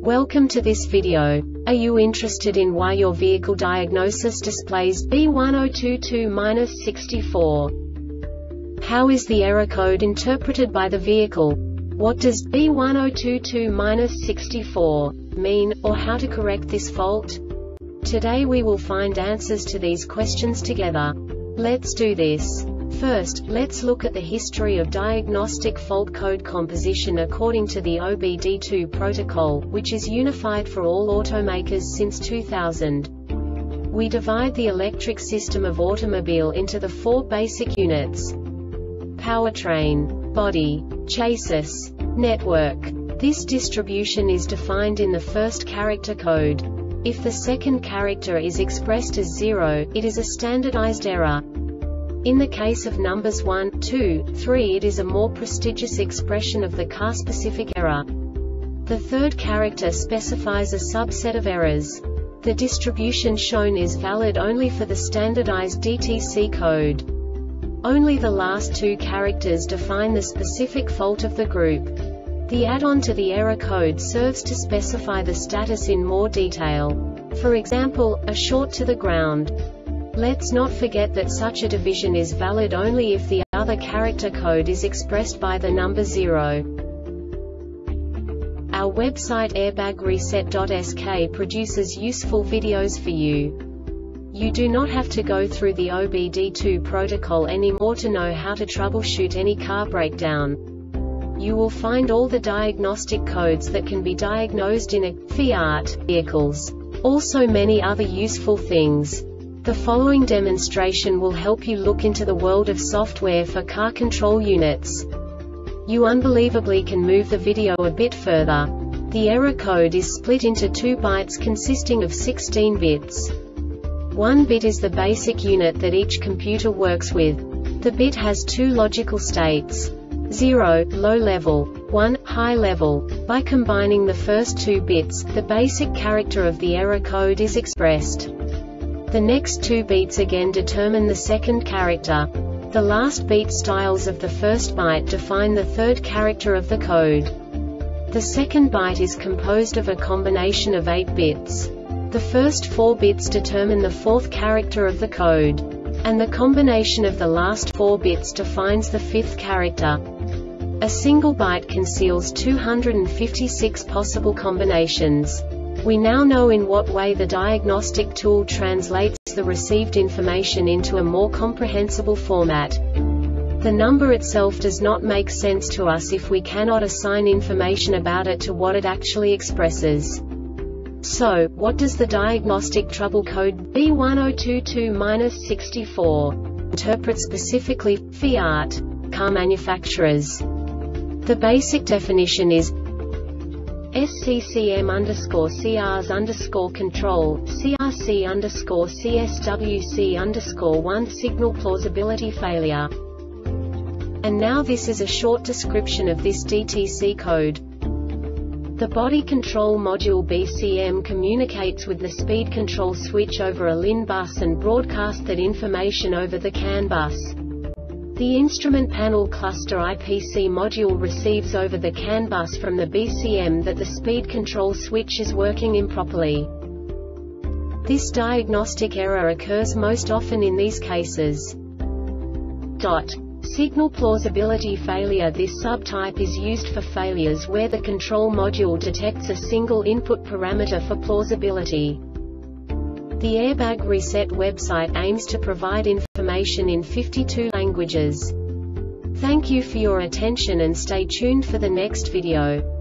Welcome to this video. Are you interested in why your vehicle diagnosis displays B1022-64? How is the error code interpreted by the vehicle? What does B1022-64 mean, or how to correct this fault? Today we will find answers to these questions together. Let's do this. First, let's look at the history of diagnostic fault code composition according to the OBD2 protocol, which is unified for all automakers since 2000. We divide the electric system of automobile into the four basic units: powertrain, body, chassis, network. This distribution is defined in the first character code. If the second character is expressed as 0, it is a standardized error. In the case of numbers 1, 2, 3, it is a more prestigious expression of the car-specific error. The third character specifies a subset of errors. The distribution shown is valid only for the standardized DTC code. Only the last two characters define the specific fault of the group. The add-on to the error code serves to specify the status in more detail. For example, a short to the ground. Let's not forget that such a division is valid only if the other character code is expressed by the number 0. Our website airbagreset.sk produces useful videos for you. You do not have to go through the OBD2 protocol anymore to know how to troubleshoot any car breakdown. You will find all the diagnostic codes that can be diagnosed in a Fiat vehicles. Also many other useful things. The following demonstration will help you look into the world of software for car control units. You unbelievably can move the video a bit further. The error code is split into 2 bytes consisting of 16 bits. 1 bit is the basic unit that each computer works with. The bit has 2 logical states: 0, low level, 1, high level. By combining the first 2 bits, the basic character of the error code is expressed. The next 2 beats again determine the second character. The last beat styles of the first byte define the third character of the code. The second byte is composed of a combination of 8 bits. The first 4 bits determine the fourth character of the code. And the combination of the last 4 bits defines the fifth character. A single byte conceals 256 possible combinations. We now know in what way the diagnostic tool translates the received information into a more comprehensible format. The number itself does not make sense to us if we cannot assign information about it to what it actually expresses. So, what does the diagnostic trouble code B1022-64 interpret specifically for Fiat car manufacturers? The basic definition is SCCM_CRs_control, CRC_CSWC_1 signal plausibility failure. And now this is a short description of this DTC code. The body control module BCM communicates with the speed control switch over a LIN bus and broadcasts that information over the CAN bus. The instrument panel cluster IPC module receives over the CAN bus from the BCM that the speed control switch is working improperly. This diagnostic error occurs most often in these cases. Signal plausibility failure. This subtype is used for failures where the control module detects a single input parameter for plausibility. The Airbag Reset website aims to provide information in 52 languages. Thank you for your attention and stay tuned for the next video.